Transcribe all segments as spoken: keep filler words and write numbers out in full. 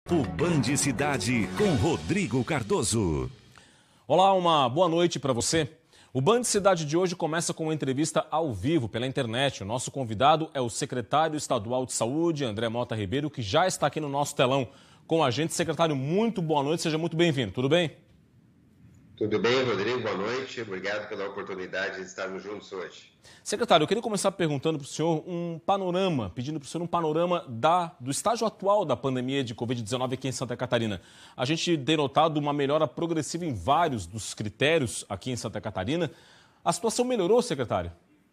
O Band Cidade com Rodrigo Cardoso. Olá, uma boa noite para você. O Band Cidade de hoje começa com uma entrevista ao vivo pela internet. O nosso convidado é o secretário estadual de saúde, André Mota Ribeiro, que já está aqui no nosso telão com a gente. Secretário, muito boa noite, seja muito bem-vindo. Tudo bem? Tudo bem, Rodrigo? Boa noite. Obrigado pela oportunidade de estarmos juntos hoje. Secretário, eu queria começar perguntando para o senhor um panorama, pedindo para o senhor um panorama da, do estágio atual da pandemia de covid dezenove aqui em Santa Catarina. A gente tem notado uma melhora progressiva em vários dos critérios aqui em Santa Catarina. A situação melhorou, secretário?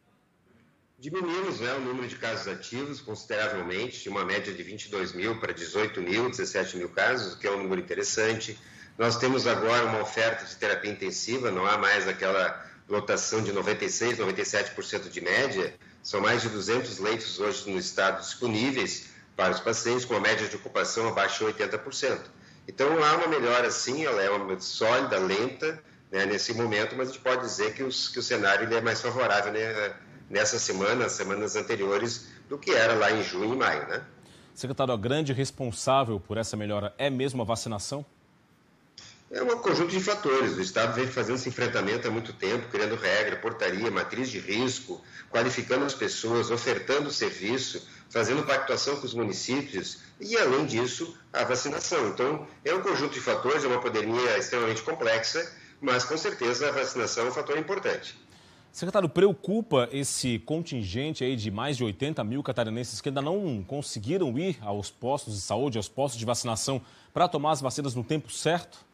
Diminuímos, né, o número de casos ativos consideravelmente, de uma média de vinte e dois mil para dezoito mil, dezessete mil casos, o que é um número interessante. Nós temos agora uma oferta de terapia intensiva, não há mais aquela lotação de noventa e seis, noventa e sete por cento de média. São mais de duzentos leitos hoje no estado disponíveis para os pacientes, com uma média de ocupação abaixo de oitenta por cento. Então há uma melhora sim, ela é uma sólida, lenta, né, nesse momento, mas a gente pode dizer que, os, que o cenário ele é mais favorável, né, nessa semana, semanas anteriores, do que era lá em junho e maio, né? Secretário, a grande responsável por essa melhora é mesmo a vacinação? É um conjunto de fatores. O Estado vem fazendo esse enfrentamento há muito tempo, criando regra, portaria, matriz de risco, qualificando as pessoas, ofertando serviço, fazendo pactuação com os municípios e, além disso, a vacinação. Então, é um conjunto de fatores, é uma pandemia extremamente complexa, mas, com certeza, a vacinação é um fator importante. Secretário, preocupa esse contingente aí de mais de oitenta mil catarinenses que ainda não conseguiram ir aos postos de saúde, aos postos de vacinação, para tomar as vacinas no tempo certo?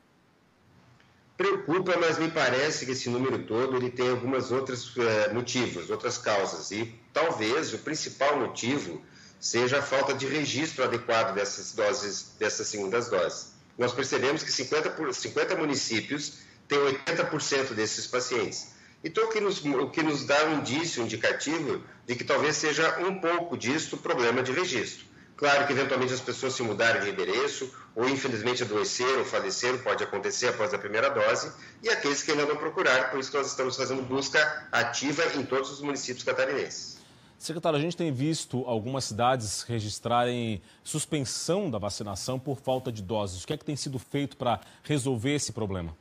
Preocupa, mas me parece que esse número todo ele tem algumas outros uh, motivos, outras causas. E talvez o principal motivo seja a falta de registro adequado dessas doses, dessas segundas doses. Nós percebemos que cinquenta, por, cinquenta municípios têm oitenta por cento desses pacientes. Então, o que, nos, o que nos dá um indício, um indicativo, de que talvez seja um pouco disso o problema de registro. Claro que, eventualmente, as pessoas se mudarem de endereço, ou, infelizmente, adoeceram ou faleceram, pode acontecer após a primeira dose, e aqueles que ainda não procuraram, por isso que nós estamos fazendo busca ativa em todos os municípios catarinenses. Secretário, a gente tem visto algumas cidades registrarem suspensão da vacinação por falta de doses. O que é que tem sido feito para resolver esse problema?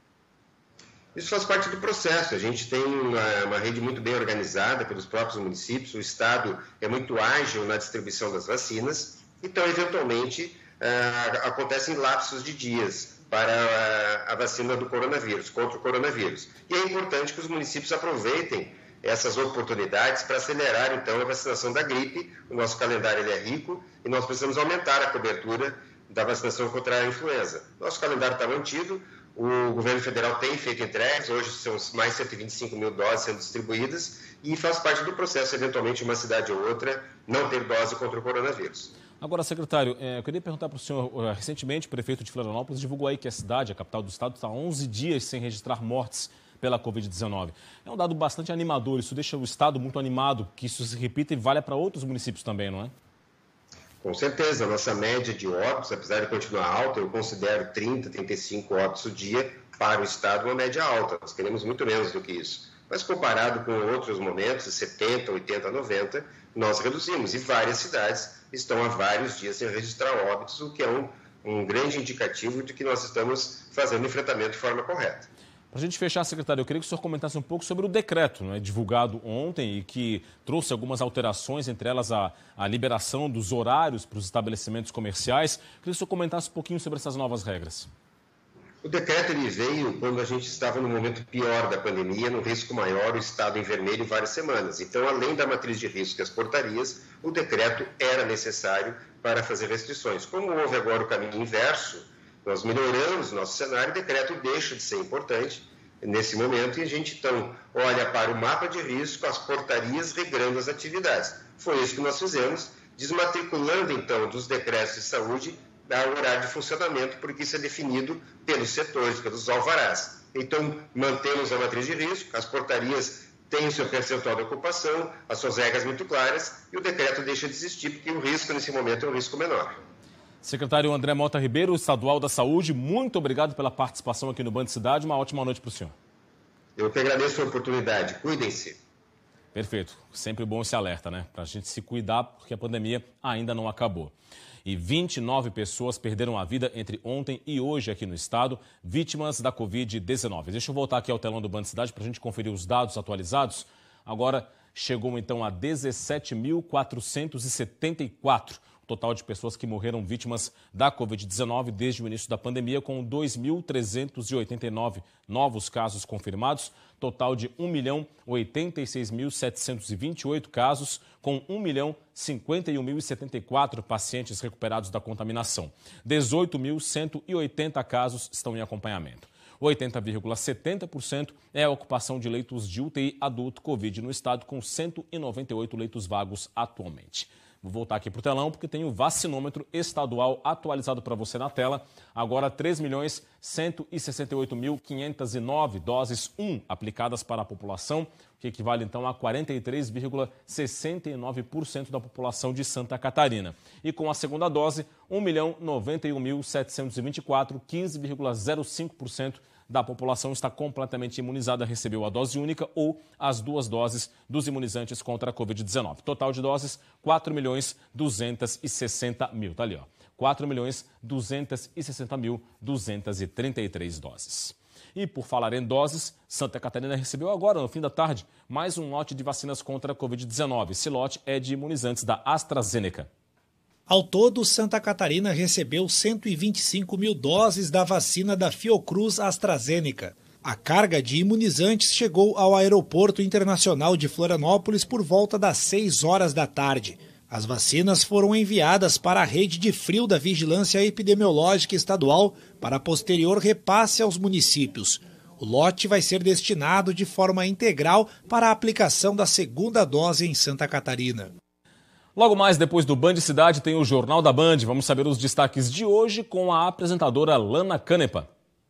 Isso faz parte do processo. A gente tem uma, uma rede muito bem organizada pelos próprios municípios, o Estado é muito ágil na distribuição das vacinas, então, eventualmente, uh, acontecem lapsos de dias para a, a vacina do coronavírus, contra o coronavírus. E é importante que os municípios aproveitem essas oportunidades para acelerar, então, a vacinação da gripe. O nosso calendário ele é rico e nós precisamos aumentar a cobertura da vacinação contra a influenza. Nosso calendário está mantido, o governo federal tem feito entregas, hoje são mais cento e vinte e cinco mil doses sendo distribuídas e faz parte do processo, eventualmente, uma cidade ou outra não ter dose contra o coronavírus. Agora, secretário, eu queria perguntar para o senhor, recentemente o prefeito de Florianópolis divulgou aí que a cidade, a capital do estado, está há onze dias sem registrar mortes pela covid dezenove. É um dado bastante animador, isso deixa o estado muito animado, que isso se repita e valha para outros municípios também, não é? Com certeza, a nossa média de óbitos, apesar de continuar alta, eu considero trinta, trinta e cinco óbitos o dia para o estado uma média alta. Nós queremos muito menos do que isso. Mas comparado com outros momentos, setenta, oitenta, noventa, nós reduzimos. E várias cidades estão há vários dias sem registrar óbitos, o que é um, um grande indicativo de que nós estamos fazendo o enfrentamento de forma correta. Para a gente fechar, secretário, eu queria que o senhor comentasse um pouco sobre o decreto, né, divulgado ontem e que trouxe algumas alterações, entre elas a, a liberação dos horários para os estabelecimentos comerciais. Eu queria que o senhor comentasse um pouquinho sobre essas novas regras. O decreto ele veio quando a gente estava no momento pior da pandemia, no risco maior, o estado em vermelho várias semanas. Então, além da matriz de risco e as portarias, o decreto era necessário para fazer restrições. Como houve agora o caminho inverso, nós melhoramos nosso cenário, o decreto deixa de ser importante nesse momento e a gente, então, olha para o mapa de risco, as portarias regrando as atividades. Foi isso que nós fizemos, desmatriculando, então, dos decretos de saúde o horário de funcionamento, porque isso é definido pelos setores, pelos alvarás. Então, mantemos a matriz de risco, as portarias têm o seu percentual de ocupação, as suas regras muito claras, e o decreto deixa de existir, porque o risco, nesse momento, é um risco menor. Secretário André Mota Ribeiro, estadual da Saúde, muito obrigado pela participação aqui no Band Cidade. Uma ótima noite para o senhor. Eu que agradeço a oportunidade. Cuidem-se. Perfeito. Sempre bom esse alerta, né? Para a gente se cuidar, porque a pandemia ainda não acabou. E vinte e nove pessoas perderam a vida entre ontem e hoje aqui no estado, vítimas da covid dezenove. Deixa eu voltar aqui ao telão do Band Cidade para a gente conferir os dados atualizados. Agora chegou então a dezessete mil quatrocentos e setenta e quatro. O total de pessoas que morreram vítimas da covid dezenove desde o início da pandemia, com dois mil trezentos e oitenta e nove novos casos confirmados, total de um milhão oitenta e seis mil setecentos e vinte e oito casos, com um milhão cinquenta e um mil e setenta e quatro pacientes recuperados da contaminação. dezoito mil cento e oitenta casos estão em acompanhamento. oitenta vírgula setenta por cento é a ocupação de leitos de U T I adulto Covid no estado, com cento e noventa e oito leitos vagos atualmente. Vou voltar aqui para o telão porque tem o vacinômetro estadual atualizado para você na tela. Agora três milhões cento e sessenta e oito mil quinhentas e nove doses um aplicadas para a população, que equivale então a quarenta e três vírgula sessenta e nove por cento da população de Santa Catarina. E com a segunda dose, um milhão noventa e um mil setecentos e vinte e quatro, quinze vírgula zero cinco por cento da população está completamente imunizada, recebeu a dose única ou as duas doses dos imunizantes contra a covid dezenove. Total de doses, quatro milhões duzentos e sessenta mil. Tá ali, ó. quatro milhões duzentos e sessenta mil duzentos e trinta e três doses. E por falar em doses, Santa Catarina recebeu agora, no fim da tarde, mais um lote de vacinas contra a covid dezenove. Esse lote é de imunizantes da AstraZeneca. Ao todo, Santa Catarina recebeu cento e vinte e cinco mil doses da vacina da Fiocruz AstraZeneca. A carga de imunizantes chegou ao Aeroporto Internacional de Florianópolis por volta das seis horas da tarde. As vacinas foram enviadas para a rede de frio da Vigilância Epidemiológica Estadual para posterior repasse aos municípios. O lote vai ser destinado de forma integral para a aplicação da segunda dose em Santa Catarina. Logo mais depois do Band Cidade tem o Jornal da Band. Vamos saber os destaques de hoje com a apresentadora Lana Canepa.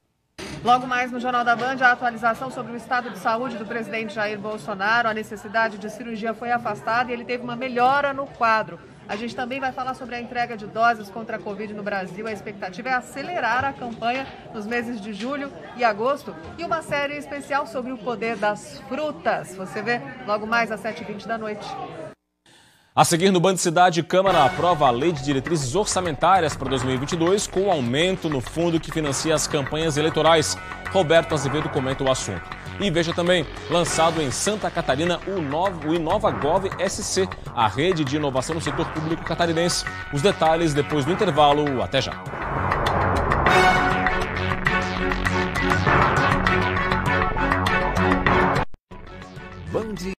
Logo mais no Jornal da Band, a atualização sobre o estado de saúde do presidente Jair Bolsonaro. A necessidade de cirurgia foi afastada e ele teve uma melhora no quadro. A gente também vai falar sobre a entrega de doses contra a Covid no Brasil. A expectativa é acelerar a campanha nos meses de julho e agosto. E uma série especial sobre o poder das frutas. Você vê logo mais às sete e vinte da noite. A seguir no Band Cidade, Câmara aprova a Lei de Diretrizes Orçamentárias para dois mil e vinte e dois, com aumento no fundo que financia as campanhas eleitorais. Roberto Azevedo comenta o assunto. E veja também, lançado em Santa Catarina, o, novo, o InovaGov S C, a rede de inovação no setor público catarinense. Os detalhes depois do intervalo. Até já. Band